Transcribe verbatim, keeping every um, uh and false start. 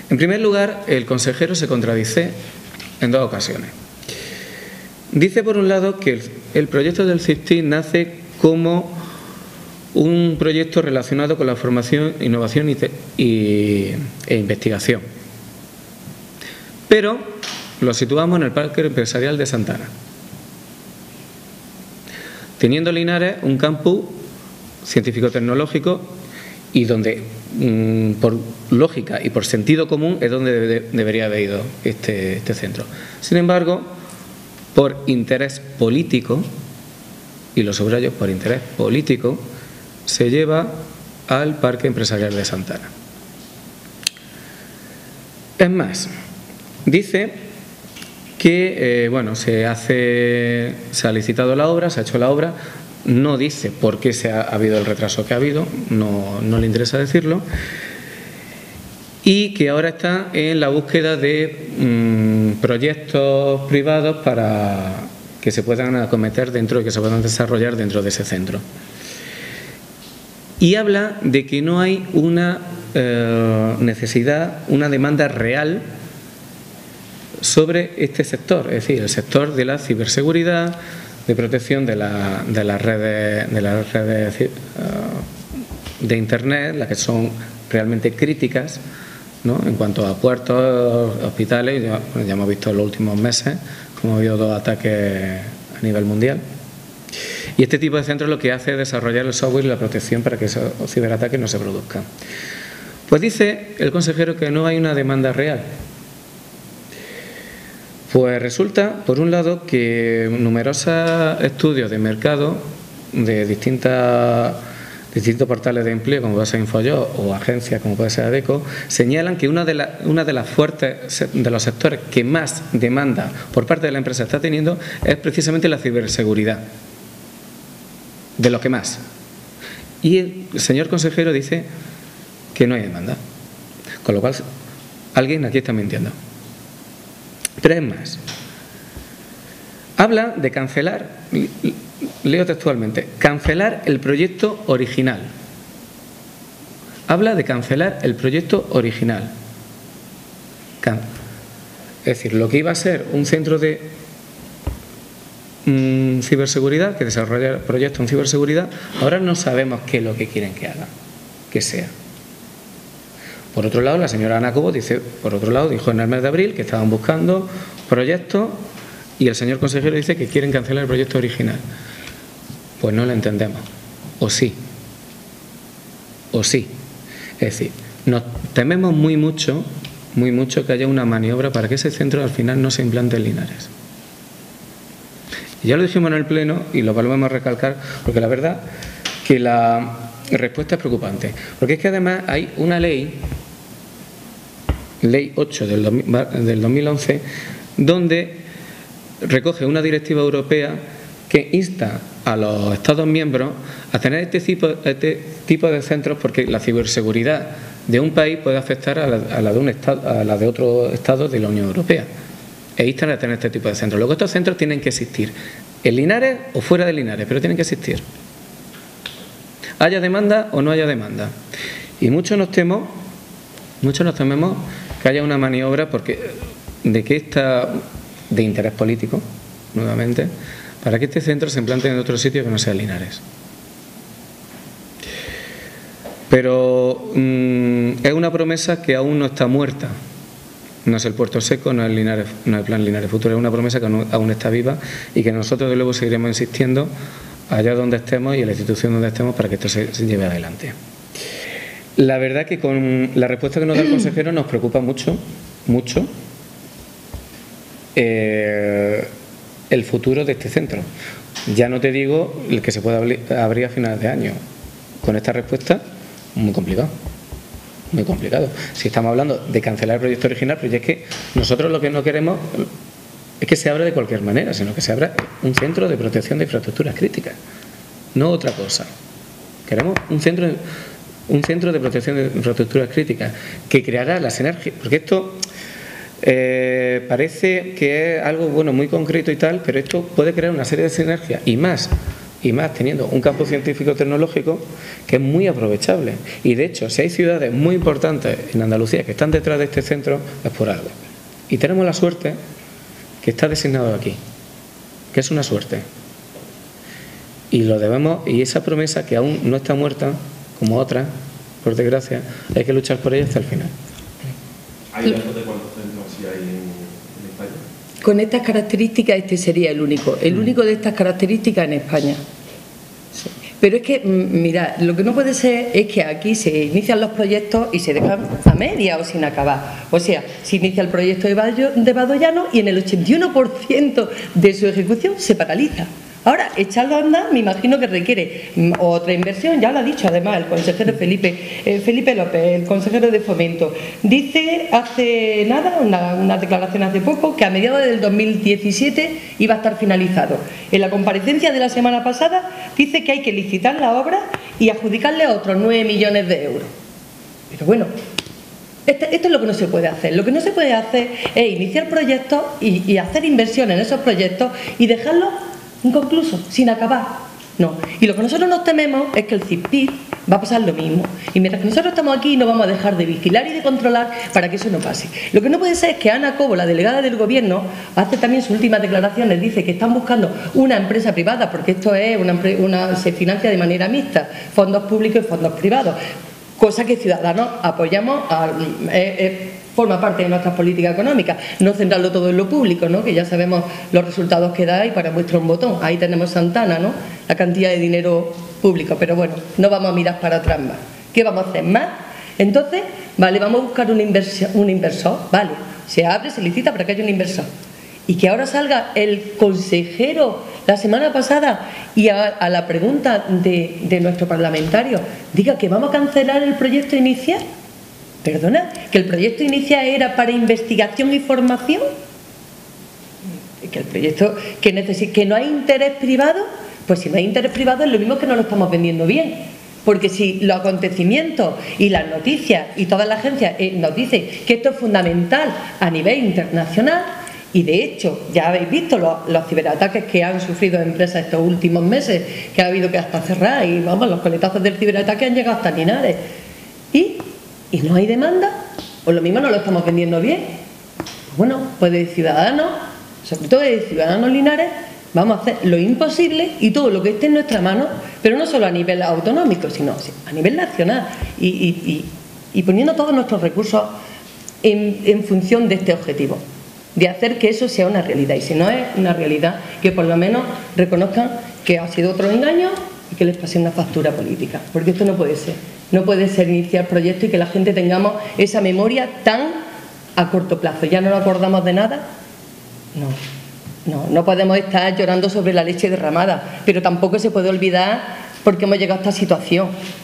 En primer lugar, el consejero se contradice en dos ocasiones. Dice, por un lado, que el, el proyecto del CISTI nace como un proyecto relacionado con la formación, innovación y, y, e investigación. Pero lo situamos en el Parque Empresarial de Santana, teniendo Linares un campus científico-tecnológico y donde, mmm, por lógica y por sentido común, es donde de, debería haber ido este, este centro. Sin embargo, por interés político, y lo subrayo, por interés político, se lleva al Parque Empresarial de Santana. Es más, dice que eh, bueno, se hace, se ha licitado la obra, se ha hecho la obra, no dice por qué se ha, ha habido el retraso que ha habido, no, no le interesa decirlo, y que ahora está en la búsqueda de mmm, proyectos privados para que se puedan acometer dentro y que se puedan desarrollar dentro de ese centro. Y habla de que no hay una eh, necesidad, una demanda real sobre este sector, es decir, el sector de la ciberseguridad, de protección de, la, de las redes, de, las redes uh, de Internet, las que son realmente críticas, ¿no? En cuanto a puertos, hospitales, ya, ya hemos visto en los últimos meses como ha habido dos ataques a nivel mundial. Y este tipo de centros lo que hace es desarrollar el software y la protección para que esos ciberataques no se produzcan. Pues dice el consejero que no hay una demanda real. Pues resulta, por un lado, que numerosos estudios de mercado de distintas, distintos portales de empleo, como puede ser InfoJobs o agencias como puede ser ADECO, señalan que una de, la, una de las fuertes de los sectores que más demanda por parte de la empresa está teniendo es precisamente la ciberseguridad. De lo que más. Y el señor consejero dice que no hay demanda. Con lo cual, alguien aquí está mintiendo. Pero es más. Habla de cancelar, leo textualmente, cancelar el proyecto original. Habla de cancelar el proyecto original. Can- es decir, lo que iba a ser un centro de ciberseguridad, que desarrolla proyectos en ciberseguridad, ahora no sabemos qué es lo que quieren que haga, que sea. Por otro lado, la señora Ana Cobo dice, por otro lado, dijo en el mes de abril que estaban buscando proyectos y el señor consejero dice que quieren cancelar el proyecto original. Pues no lo entendemos. O sí. O sí. Es decir, nos tememos muy mucho, muy mucho que haya una maniobra para que ese centro al final no se implante en Linares. Ya lo dijimos en el pleno y lo volvemos a recalcar porque la verdad que la respuesta es preocupante. Porque es que además hay una ley, ley ocho del dos mil once, donde recoge una directiva europea que insta a los Estados miembros a tener este tipo, este tipo de centros porque la ciberseguridad de un país puede afectar a la, a la de un estado, a la de otro estado de la Unión Europea. E instan a tener este tipo de centros. Luego estos centros tienen que existir en Linares o fuera de Linares, pero tienen que existir. Haya demanda o no haya demanda. Y muchos nos temo, muchos nos tememos que haya una maniobra porque de que esta de interés político, nuevamente, para que este centro se implante en otro sitio que no sea Linares. Pero mmm, es una promesa que aún no está muerta. No es el Puerto Seco, no es, Linares, no es el Plan Linares Futuro, es una promesa que aún está viva y que nosotros de luego seguiremos insistiendo allá donde estemos y en la institución donde estemos para que esto se, se lleve adelante. La verdad que con la respuesta que nos da el consejero nos preocupa mucho, mucho eh, el futuro de este centro. Ya no te digo el que se pueda abrir a finales de año. Con esta respuesta, muy complicado. Muy complicado. Si estamos hablando de cancelar el proyecto original, pero ya es que nosotros lo que no queremos es que se abra de cualquier manera, sino que se abra un centro de protección de infraestructuras críticas, no otra cosa. Queremos un centro, un centro de protección de infraestructuras críticas que creará la sinergia, porque esto eh, parece que es algo bueno muy concreto y tal, pero esto puede crear una serie de sinergias y más y más teniendo un campo científico-tecnológico que es muy aprovechable. Y de hecho, si hay ciudades muy importantes en Andalucía que están detrás de este centro, es por algo. Y tenemos la suerte que está designado aquí, que es una suerte. Y lo debemos, y esa promesa que aún no está muerta, como otras, por desgracia, hay que luchar por ella hasta el final. ¿Hay datos de cuántos centros así hay en, en España? Con estas características este sería el único, el único de estas características en España. Sí. Pero es que, mira, lo que no puede ser es que aquí se inician los proyectos y se dejan a media o sin acabar. O sea, se inicia el proyecto de, Bayo, de Badoyano y en el ochenta y uno por ciento de su ejecución se paraliza. Ahora, echarlo a andar, me imagino que requiere otra inversión, ya lo ha dicho además el consejero Felipe, eh, Felipe López, el consejero de Fomento. Dice hace nada, una, una declaración hace poco, que a mediados del dos mil diecisiete iba a estar finalizado. En la comparecencia de la semana pasada dice que hay que licitar la obra y adjudicarle otros nueve millones de euros. Pero bueno, esto, esto es lo que no se puede hacer. Lo que no se puede hacer es iniciar proyectos y, y hacer inversión en esos proyectos y dejarlos inconcluso, sin acabar. No. Y lo que nosotros nos tememos es que el CISPID va a pasar lo mismo. Y mientras que nosotros estamos aquí no vamos a dejar de vigilar y de controlar para que eso no pase. Lo que no puede ser es que Ana Cobo, la delegada del Gobierno, hace también sus últimas declaraciones, dice que están buscando una empresa privada, porque esto es una, una se financia de manera mixta, fondos públicos y fondos privados. Cosa que Ciudadanos apoyamos, a, eh, eh, forma parte de nuestras políticas económicas, no centrarlo todo en lo público, ¿no? Que ya sabemos los resultados que da y para muestra un botón. Ahí tenemos Santana, ¿no? La cantidad de dinero público, pero bueno, no vamos a mirar para atrás más. ¿Qué vamos a hacer más? Entonces, vale, vamos a buscar un inversor, un inversor, vale, se abre, se licita para que haya un inversor. Y que ahora salga el consejero la semana pasada y a, a la pregunta de, de nuestro parlamentario diga que vamos a cancelar el proyecto inicial. Perdona, que el proyecto inicial era para investigación y formación, que el proyecto que necesita, que no hay interés privado, pues si no hay interés privado es lo mismo que no lo estamos vendiendo bien, porque si los acontecimientos y las noticias y toda la agencia eh, nos dicen que esto es fundamental a nivel internacional, y de hecho ya habéis visto los, los ciberataques que han sufrido empresas estos últimos meses, que ha habido que hasta cerrar, y vamos, los coletazos del ciberataque han llegado hasta Linares, y y no hay demanda, o lo mismo no lo estamos vendiendo bien. Bueno, pues de Ciudadanos, sobre todo de Ciudadanos Linares, vamos a hacer lo imposible y todo lo que esté en nuestra mano, pero no solo a nivel autonómico, sino a nivel nacional, y, y, y, y poniendo todos nuestros recursos en, en función de este objetivo, de hacer que eso sea una realidad, y si no es una realidad, que por lo menos reconozcan que ha sido otro engaño y que les pase una factura política, porque esto no puede ser. No puede ser iniciar proyectos y que la gente tengamos esa memoria tan a corto plazo. ¿Ya no nos acordamos de nada? No, no, no podemos estar llorando sobre la leche derramada, pero tampoco se puede olvidar porque hemos llegado a esta situación.